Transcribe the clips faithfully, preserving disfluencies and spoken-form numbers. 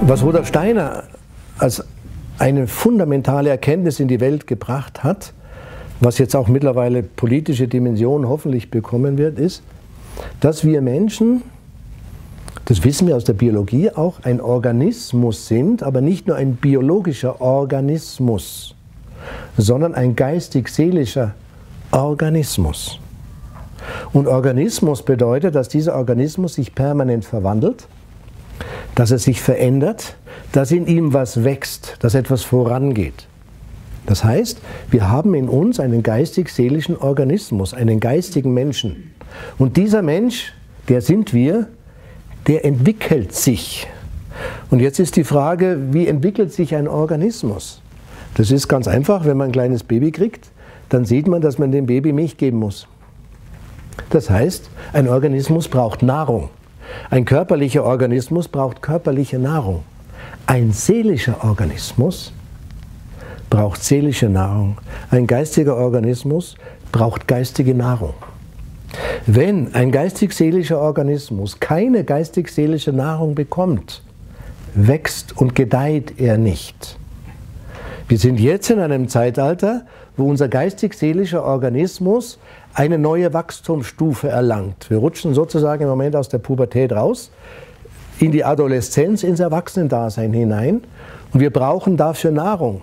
Was Rudolf Steiner als eine fundamentale Erkenntnis in die Welt gebracht hat, was jetzt auch mittlerweile politische Dimensionen hoffentlich bekommen wird, ist, dass wir Menschen, das wissen wir aus der Biologie auch, ein Organismus sind, aber nicht nur ein biologischer Organismus, sondern ein geistig-seelischer Organismus. Und Organismus bedeutet, dass dieser Organismus sich permanent verwandelt, dass er sich verändert, dass in ihm was wächst, dass etwas vorangeht. Das heißt, wir haben in uns einen geistig-seelischen Organismus, einen geistigen Menschen. Und dieser Mensch, der sind wir, der entwickelt sich. Und jetzt ist die Frage, wie entwickelt sich ein Organismus? Das ist ganz einfach, wenn man ein kleines Baby kriegt, dann sieht man, dass man dem Baby Milch geben muss. Das heißt, ein Organismus braucht Nahrung. Ein körperlicher Organismus braucht körperliche Nahrung. Ein seelischer Organismus braucht seelische Nahrung. Ein geistiger Organismus braucht geistige Nahrung. Wenn ein geistig-seelischer Organismus keine geistig-seelische Nahrung bekommt, wächst und gedeiht er nicht. Wir sind jetzt in einem Zeitalter, wo unser geistig-seelischer Organismus eine neue Wachstumsstufe erlangt. Wir rutschen sozusagen im Moment aus der Pubertät raus, in die Adoleszenz, ins Erwachsenendasein hinein, und wir brauchen dafür Nahrung.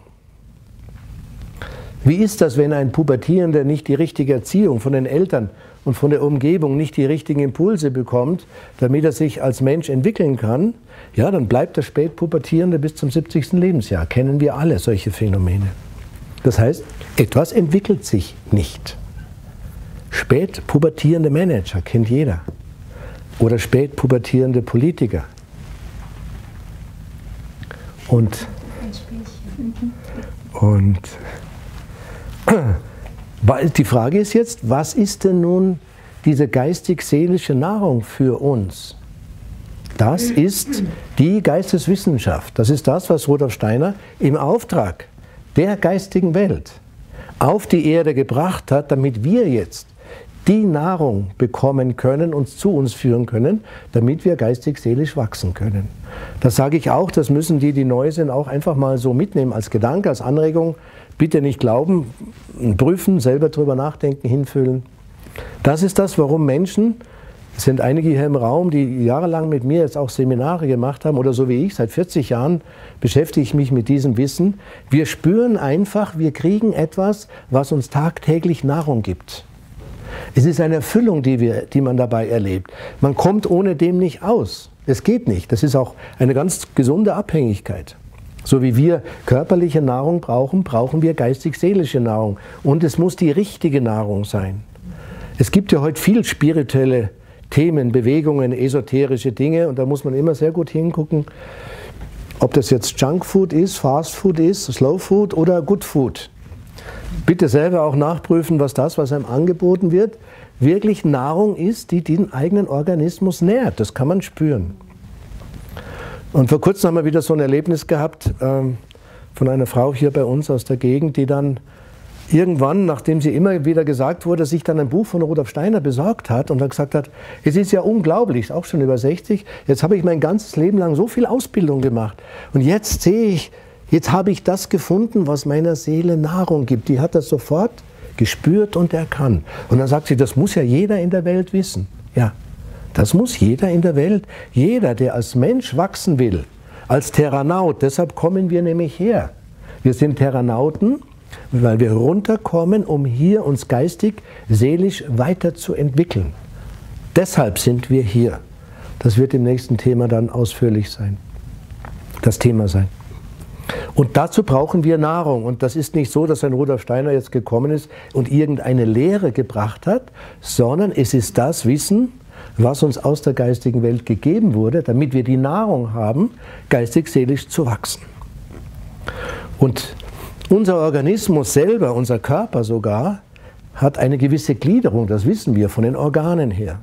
Wie ist das, wenn ein Pubertierender nicht die richtige Erziehung von den Eltern und von der Umgebung, nicht die richtigen Impulse bekommt, damit er sich als Mensch entwickeln kann? Ja, dann bleibt der Spätpubertierende bis zum siebzigsten Lebensjahr. Kennen wir alle solche Phänomene. Das heißt, etwas entwickelt sich nicht. Spätpubertierende Manager kennt jeder. Oder spätpubertierende Politiker. Und, und die Frage ist jetzt, was ist denn nun diese geistig-seelische Nahrung für uns? Das ist die Geisteswissenschaft. Das ist das, was Rudolf Steiner im Auftrag der geistigen Welt auf die Erde gebracht hat, damit wir jetzt die Nahrung bekommen können, uns zu uns führen können, damit wir geistig-seelisch wachsen können. Das sage ich auch, das müssen die, die neu sind, auch einfach mal so mitnehmen als Gedanke, als Anregung. Bitte nicht glauben, prüfen, selber drüber nachdenken, hinfühlen. Das ist das, warum Menschen, es sind einige hier im Raum, die jahrelang mit mir jetzt auch Seminare gemacht haben, oder so wie ich, seit vierzig Jahren beschäftige ich mich mit diesem Wissen. Wir spüren einfach, wir kriegen etwas, was uns tagtäglich Nahrung gibt. Es ist eine Erfüllung, die, wir, die man dabei erlebt. Man kommt ohne dem nicht aus. Es geht nicht. Das ist auch eine ganz gesunde Abhängigkeit. So wie wir körperliche Nahrung brauchen, brauchen wir geistig-seelische Nahrung. Und es muss die richtige Nahrung sein. Es gibt ja heute viel spirituelle Themen, Bewegungen, esoterische Dinge. Und da muss man immer sehr gut hingucken, ob das jetzt Junkfood ist, Fastfood ist, Slowfood oder Goodfood. Bitte selber auch nachprüfen, was das, was einem angeboten wird, wirklich Nahrung ist, die den eigenen Organismus nährt. Das kann man spüren. Und vor kurzem haben wir wieder so ein Erlebnis gehabt ähm, von einer Frau hier bei uns aus der Gegend, die dann irgendwann, nachdem sie immer wieder gesagt wurde, sich dann ein Buch von Rudolf Steiner besorgt hat und dann gesagt hat, es ist ja unglaublich, auch schon über sechzig, jetzt habe ich mein ganzes Leben lang so viel Ausbildung gemacht und jetzt sehe ich, jetzt habe ich das gefunden, was meiner Seele Nahrung gibt. Die hat das sofort gespürt und erkannt. Und dann sagt sie, das muss ja jeder in der Welt wissen. Ja, das muss jeder in der Welt. Jeder, der als Mensch wachsen will, als Terranaut, deshalb kommen wir nämlich her. Wir sind Terranauten, weil wir runterkommen, um hier uns geistig, seelisch weiterzuentwickeln. Deshalb sind wir hier. Das wird im nächsten Thema dann ausführlich sein. Das Thema sein. Und dazu brauchen wir Nahrung. Und das ist nicht so, dass ein Rudolf Steiner jetzt gekommen ist und irgendeine Lehre gebracht hat, sondern es ist das Wissen, was uns aus der geistigen Welt gegeben wurde, damit wir die Nahrung haben, geistig-seelisch zu wachsen. Und unser Organismus selber, unser Körper sogar, hat eine gewisse Gliederung, das wissen wir von den Organen her.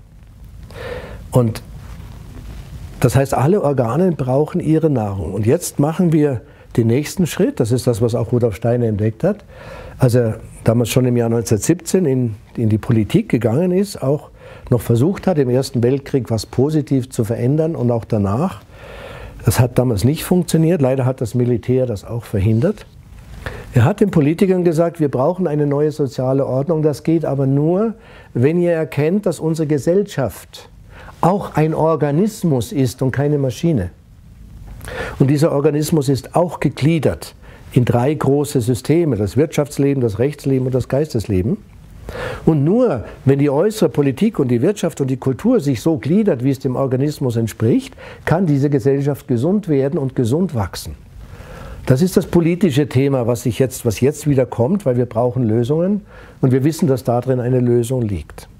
Und das heißt, alle Organe brauchen ihre Nahrung. Und jetzt machen wir den nächsten Schritt, das ist das, was auch Rudolf Steiner entdeckt hat, als er damals schon im Jahr neunzehnhundertsiebzehn in, in die Politik gegangen ist, auch noch versucht hat, im Ersten Weltkrieg was positiv zu verändern und auch danach, Das hat damals nicht funktioniert, leider hat das Militär das auch verhindert. Er hat den Politikern gesagt, wir brauchen eine neue soziale Ordnung, das geht aber nur, wenn ihr erkennt, dass unsere Gesellschaft auch ein Organismus ist und keine Maschine. Und dieser Organismus ist auch gegliedert in drei große Systeme, das Wirtschaftsleben, das Rechtsleben und das Geistesleben. Und nur wenn die äußere Politik und die Wirtschaft und die Kultur sich so gliedert, wie es dem Organismus entspricht, kann diese Gesellschaft gesund werden und gesund wachsen. Das ist das politische Thema, was, sich jetzt, was jetzt wieder kommt, weil wir brauchen Lösungen und wir wissen, dass darin eine Lösung liegt.